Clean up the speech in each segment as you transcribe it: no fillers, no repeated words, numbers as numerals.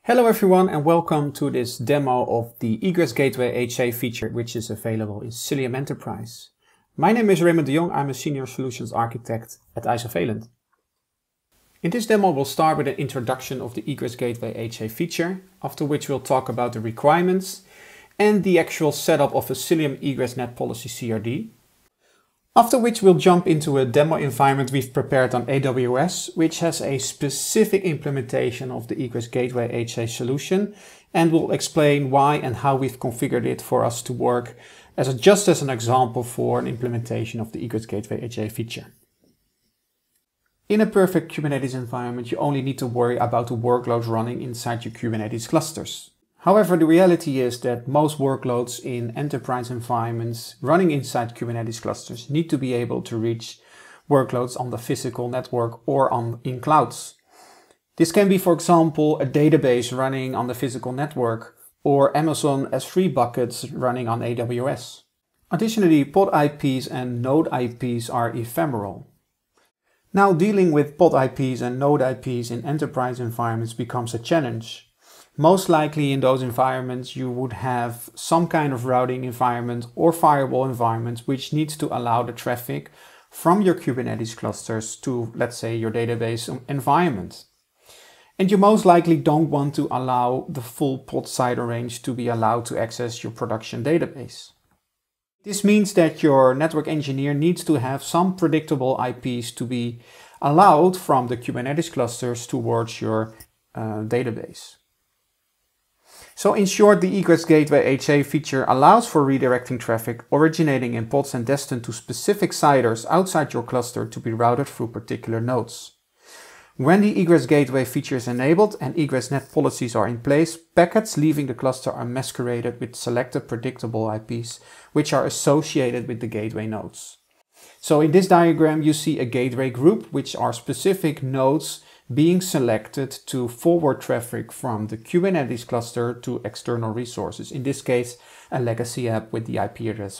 Hello everyone and welcome to this demo of the Egress Gateway HA feature, which is available in Cilium Enterprise. My name is Raymond de Jong, I'm a Senior Solutions Architect at HA-SNAT. In this demo we'll start with an introduction of the Egress Gateway HA feature, after which we'll talk about the requirements and the actual setup of a Cilium Egress-NAT policy CRD. After which we'll jump into a demo environment we've prepared on AWS, which has a specific implementation of the Egress Gateway HA solution, and we'll explain why and how we've configured it for us to work just as an example for an implementation of the Egress Gateway HA feature. In a perfect Kubernetes environment, you only need to worry about the workloads running inside your Kubernetes clusters. However, the reality is that most workloads in enterprise environments running inside Kubernetes clusters need to be able to reach workloads on the physical network or in clouds. This can be, for example, a database running on the physical network or Amazon S3 buckets running on AWS. Additionally, pod IPs and node IPs are ephemeral. Now, dealing with pod IPs and node IPs in enterprise environments becomes a challenge. Most likely in those environments you would have some kind of routing environment or firewall environment which needs to allow the traffic from your Kubernetes clusters to, let's say, your database environment. And you most likely don't want to allow the full pod CIDR range to be allowed to access your production database. This means that your network engineer needs to have some predictable IPs to be allowed from the Kubernetes clusters towards your database. So in short, the Egress Gateway HA feature allows for redirecting traffic originating in pods and destined to specific CIDRs outside your cluster to be routed through particular nodes. When the Egress Gateway feature is enabled and Egress-NAT policies are in place, packets leaving the cluster are masqueraded with selected predictable IPs, which are associated with the gateway nodes. So in this diagram you see a gateway group, which are specific nodes being selected to forward traffic from the Kubernetes cluster to external resources, in this case a legacy app with the IP address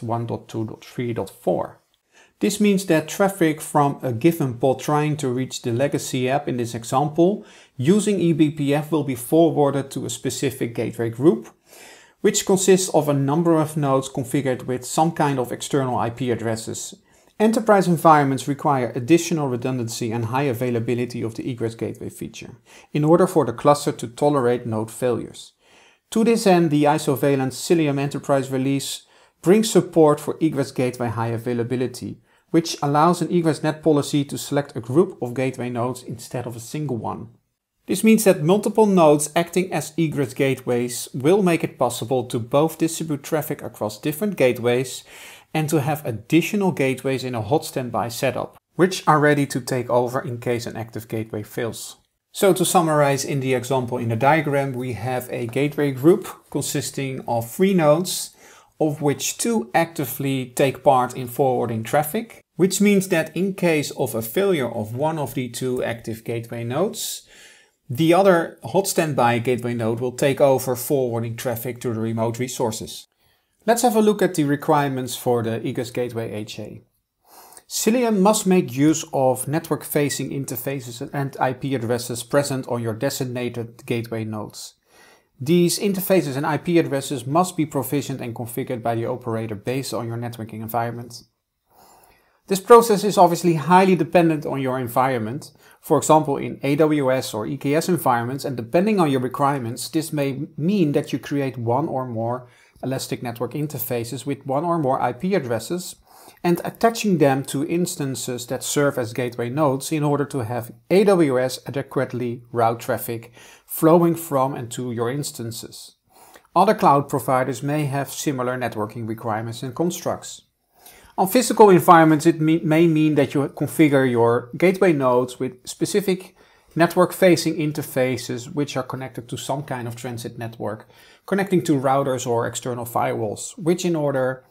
1.2.3.4. This means that traffic from a given pod trying to reach the legacy app in this example using eBPF will be forwarded to a specific gateway group, which consists of a number of nodes configured with some kind of external IP addresses. Enterprise environments require additional redundancy and high availability of the Egress Gateway feature in order for the cluster to tolerate node failures. To this end, the isovalent Cilium Enterprise release brings support for Egress Gateway high availability, which allows an Egress-NAT policy to select a group of gateway nodes instead of a single one. This means that multiple nodes acting as egress gateways will make it possible to both distribute traffic across different gateways and to have additional gateways in a hot standby setup, which are ready to take over in case an active gateway fails. So to summarize, in the example in the diagram, we have a gateway group consisting of 3 nodes, of which 2 actively take part in forwarding traffic, which means that in case of a failure of one of the 2 active gateway nodes, the other hot standby gateway node will take over forwarding traffic to the remote resources. Let's have a look at the requirements for the Egress Gateway HA. Cilium must make use of network-facing interfaces and IP addresses present on your designated gateway nodes. These interfaces and IP addresses must be provisioned and configured by the operator based on your networking environment. This process is obviously highly dependent on your environment. For example, in AWS or EKS environments, and depending on your requirements, this may mean that you create one or more elastic network interfaces with one or more IP addresses and attaching them to instances that serve as gateway nodes in order to have AWS adequately route traffic flowing from and to your instances. Other cloud providers may have similar networking requirements and constructs. On physical environments, it may mean that you configure your gateway nodes with specific network-facing interfaces which are connected to some kind of transit network, connecting to routers or external firewalls, which in order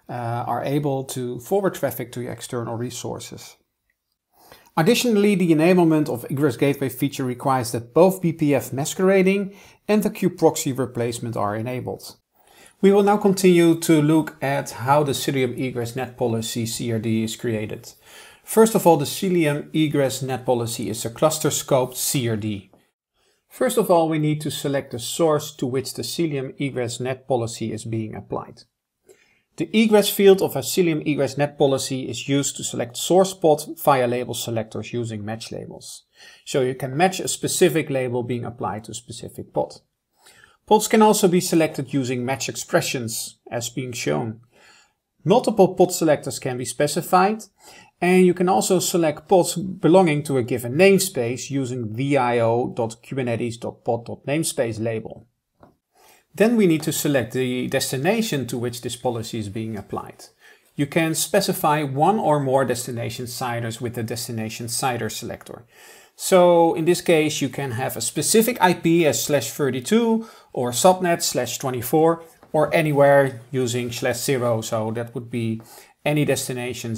are able to forward traffic to your external resources. Additionally, the enablement of Egress Gateway feature requires that both BPF masquerading and the kube-proxy replacement are enabled. We will now continue to look at how the Cilium Egress-NAT policy CRD is created. First of all, the Cilium Egress-NAT policy is a cluster-scoped CRD. First of all, we need to select the source to which the Cilium Egress NAT policy is being applied. The egress field of a Cilium Egress NAT policy is used to select source pod via label selectors using match labels. So you can match a specific label being applied to a specific pod. Pods can also be selected using match expressions as being shown. Multiple pod selectors can be specified, and you can also select pods belonging to a given namespace using vio.kubernetes.pod.namespace label. Then we need to select the destination to which this policy is being applied. You can specify one or more destination CIDRs with the destination CIDR selector. So in this case you can have a specific IP as /32 or subnet /24 or anywhere using /0, so that would be any destination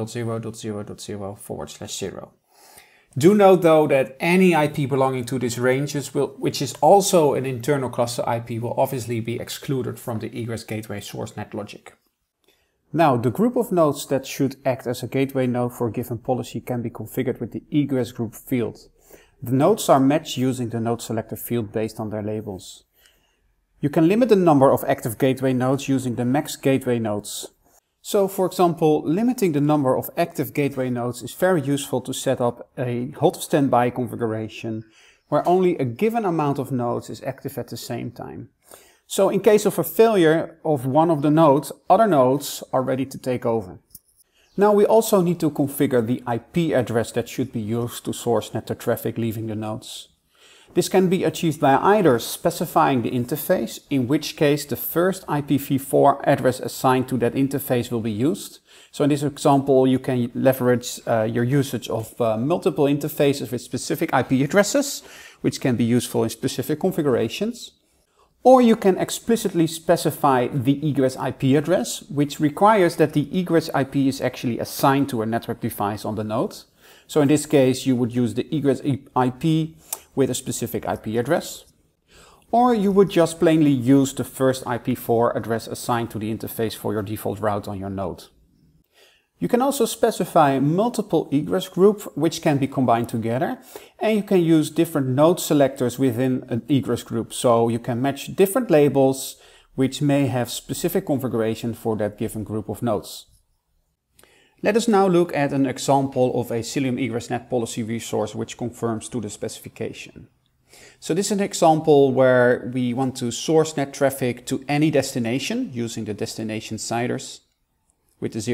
0.0.0.0/0. Do note though that any IP belonging to these ranges, which is also an internal cluster IP, will obviously be excluded from the Egress Gateway source net logic. Now, the group of nodes that should act as a gateway node for a given policy can be configured with the egress group field. The nodes are matched using the node selector field based on their labels. You can limit the number of active gateway nodes using the max gateway nodes. So, for example, limiting the number of active gateway nodes is very useful to set up a hot standby configuration where only a given amount of nodes is active at the same time. So in case of a failure of one of the nodes, other nodes are ready to take over. Now we also need to configure the IP address that should be used to source net the traffic leaving the nodes. This can be achieved by either specifying the interface, in which case the first IPv4 address assigned to that interface will be used. So in this example, you can leverage your usage of multiple interfaces with specific IP addresses, which can be useful in specific configurations. Or you can explicitly specify the egress IP address, which requires that the egress IP is actually assigned to a network device on the node. So in this case, you would use the egress IP with a specific IP address. Or you would just plainly use the first IP4 address assigned to the interface for your default route on your node. You can also specify multiple egress groups which can be combined together, and you can use different node selectors within an egress group, so you can match different labels which may have specific configuration for that given group of nodes. Let us now look at an example of a Cilium Egress NAT policy resource which conforms to the specification. So this is an example where we want to source net traffic to any destination using the destination CIDRs with the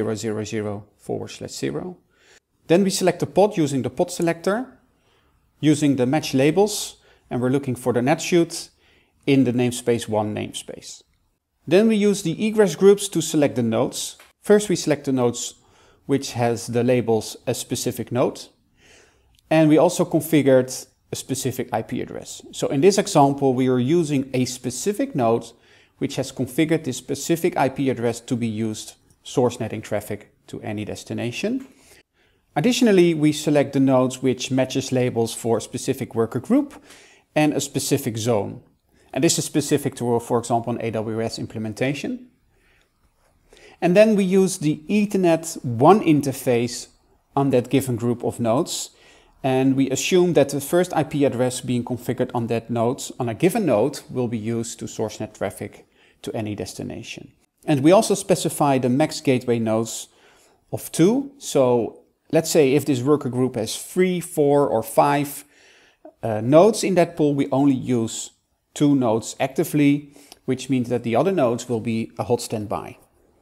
0.0.0/0. Then we select the pod using the pod selector, using the match labels, and we're looking for the net chute in the namespace 1 namespace. Then we use the egress groups to select the nodes. First we select the nodes which has the labels a specific node, and we also configured a specific IP address. So in this example we are using a specific node which has configured this specific IP address to be used source netting traffic to any destination. Additionally, we select the nodes which matches labels for a specific worker group and a specific zone. And this is specific to, for example, an AWS implementation. And then we use the Ethernet 1 interface on that given group of nodes. And we assume that the first IP address being configured on that node, on a given node, will be used to source net traffic to any destination. And we also specify the max gateway nodes of 2. So let's say if this worker group has 3, 4 or 5 nodes in that pool, we only use 2 nodes actively, which means that the other nodes will be a hot standby.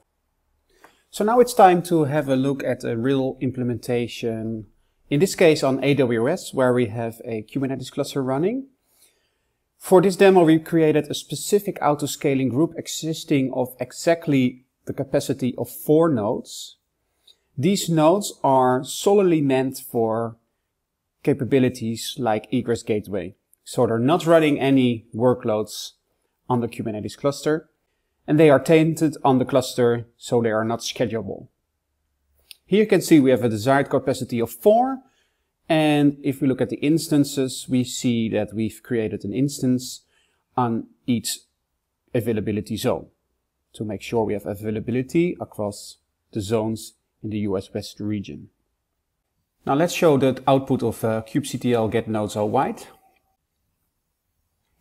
So now it's time to have a look at a real implementation, in this case on AWS, where we have a Kubernetes cluster running. For this demo, we created a specific autoscaling group existing of exactly the capacity of 4 nodes. These nodes are solely meant for capabilities like Egress Gateway. So they're not running any workloads on the Kubernetes cluster, and they are tainted on the cluster, so they are not schedulable. Here you can see we have a desired capacity of 4. And if we look at the instances, we see that we've created an instance on each availability zone to make sure we have availability across the zones in the US West region. Now let's show the output of kubectl get nodes all white.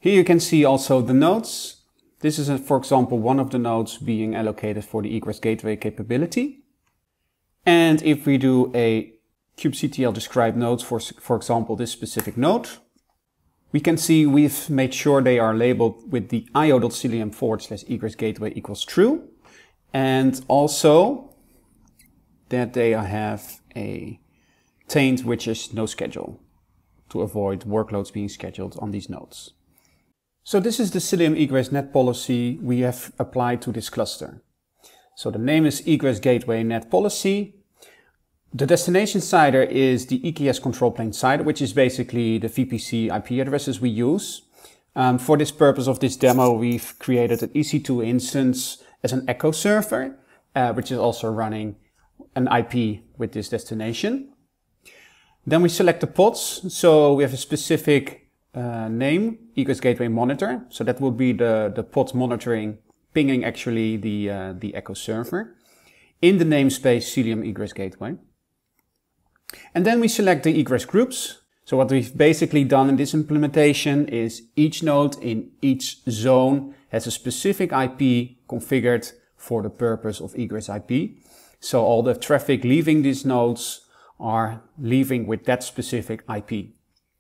Here you can see also the nodes. This is, for example, one of the nodes being allocated for the Egress Gateway capability. And if we do a kubectl describe nodes for example, this specific node, we can see we've made sure they are labeled with the io.cilium/egress gateway equals true. And also that they have a taint which is no schedule to avoid workloads being scheduled on these nodes. So this is the Cilium Egress NAT policy we have applied to this cluster. So the name is Egress Gateway NAT policy. The destination CIDR is the EKS control plane CIDR, which is basically the VPC IP addresses we use. For this purpose of this demo, we've created an EC2 instance as an echo server, which is also running an IP with this destination. Then we select the pods. So we have a specific name, Egress Gateway Monitor. So that will be the pod monitoring, pinging actually the echo server in the namespace Cilium Egress Gateway. And then we select the egress groups. So what we've basically done in this implementation is each node in each zone has a specific IP configured for the purpose of egress IP. So all the traffic leaving these nodes are leaving with that specific IP.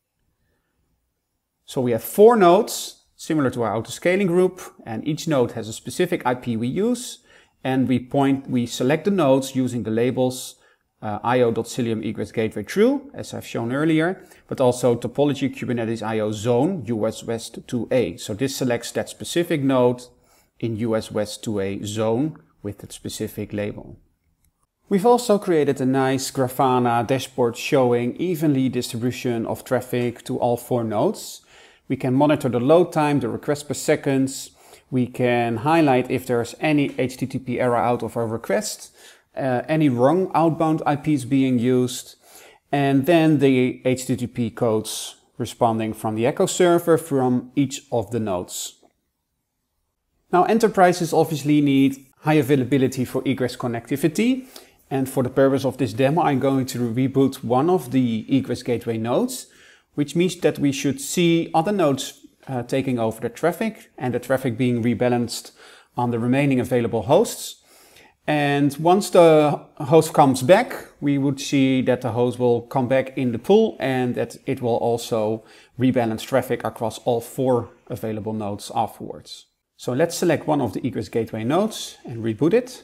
So we have 4 nodes, similar to our autoscaling group, and each node has a specific IP we use. And we select the nodes using the labels io.cilium egress gateway true, as I've shown earlier, but also topology Kubernetes IO zone US West 2A. So this selects that specific node in US West 2A zone with that specific label. We've also created a nice Grafana dashboard showing evenly distribution of traffic to all 4 nodes. We can monitor the load time, the request per seconds. We can highlight if there's any HTTP error out of our request, any wrong outbound IPs being used, and then the HTTP codes responding from the echo server from each of the nodes. Now, enterprises obviously need high availability for egress connectivity. And for the purpose of this demo, I'm going to reboot one of the egress gateway nodes, which means that we should see other nodes taking over the traffic and the traffic being rebalanced on the remaining available hosts. And once the host comes back, we would see that the host will come back in the pool and that it will also rebalance traffic across all 4 available nodes afterwards. So let's select one of the egress gateway nodes and reboot it.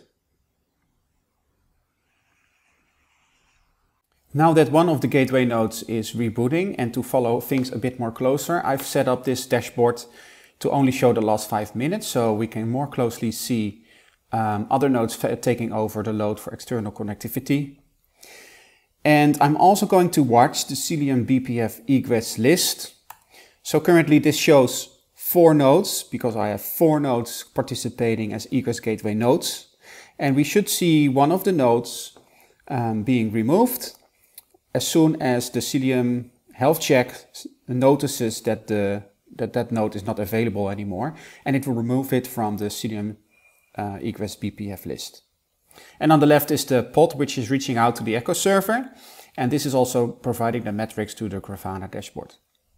Now that one of the gateway nodes is rebooting, and to follow things a bit more closer, I've set up this dashboard to only show the last 5 minutes so we can more closely see other nodes taking over the load for external connectivity. And I'm also going to watch the Cilium BPF egress list. So currently this shows 4 nodes because I have 4 nodes participating as egress gateway nodes. And we should see one of the nodes being removed as soon as the Cilium health check notices that that node is not available anymore, and it will remove it from the Cilium egress BPF list. And on the left is the pod which is reaching out to the echo server, and this is also providing the metrics to the Grafana dashboard.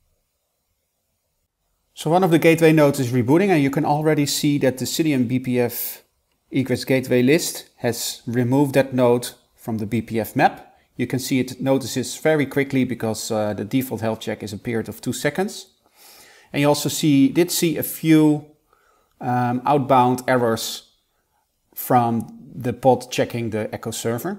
So one of the gateway nodes is rebooting, and you can already see that the Cilium BPF egress gateway list has removed that node from the BPF map. You can see it notices very quickly because the default health check is a period of 2 seconds. And you also did see a few outbound errors from the pod checking the echo server.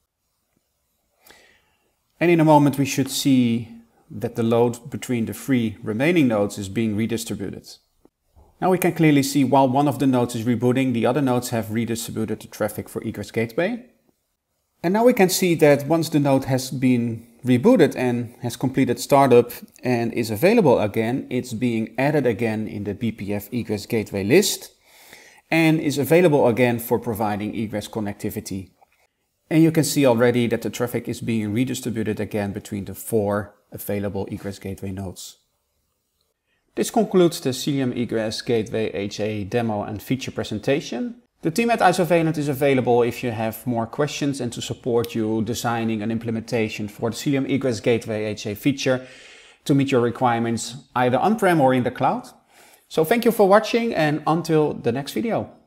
And in a moment we should see that the load between the 3 remaining nodes is being redistributed. Now we can clearly see while one of the nodes is rebooting, the other nodes have redistributed the traffic for egress gateway. And now we can see that once the node has been rebooted and has completed startup and is available again, it's being added again in the BPF egress gateway list and is available again for providing egress connectivity. And you can see already that the traffic is being redistributed again between the 4 available egress gateway nodes. This concludes the Cilium Egress Gateway HA demo and feature presentation. The team at Isovalent is available if you have more questions and to support you designing an implementation for the Cilium Egress Gateway HA feature. to meet your requirements either on-prem or in the cloud. So thank you for watching, and until the next video.